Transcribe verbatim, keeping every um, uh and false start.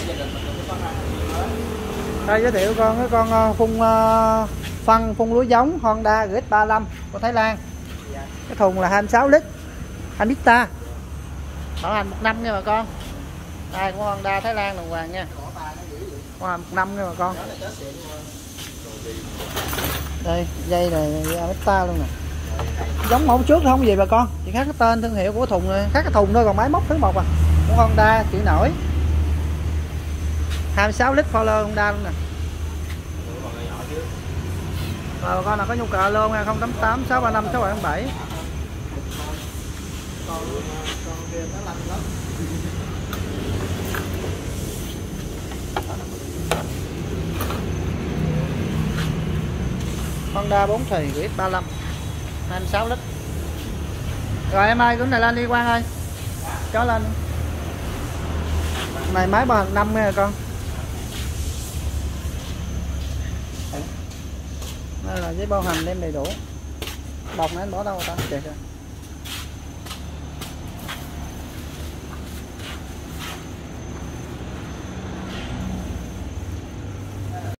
Đây giới thiệu con cái con phun uh, phân phun lúa giống Honda rờ ích ba mươi lăm của Thái Lan. Cái thùng là hai mươi sáu lít, hai lít ta. Bảo hành một năm nha bà con. Đây của Honda Thái Lan đồng hoàng nha. Bảo hành một năm nha bà con. Đây dây này Amista luôn nè. Giống mẫu trước không gì bà con, chỉ khác cái tên thương hiệu của thùng này, khác cái thùng thôi, còn máy móc thứ một à. Của Honda chữ nổi. hai mươi sáu lít follow Honda luôn nè. Rồi bà con nào có nhu cầu luôn nha, không tám tám sáu ba năm sáu bảy bảy. Honda bốn thì rờ ích ba mươi lăm hai mươi sáu lít. Rồi em ơi, cái này lên đi Quang ơi. Cho lên. Này máy bảo hành năm nha con. Đây là giấy bảo hành đem đầy đủ. Bọc này anh bỏ đâu ta? Kìa kìa.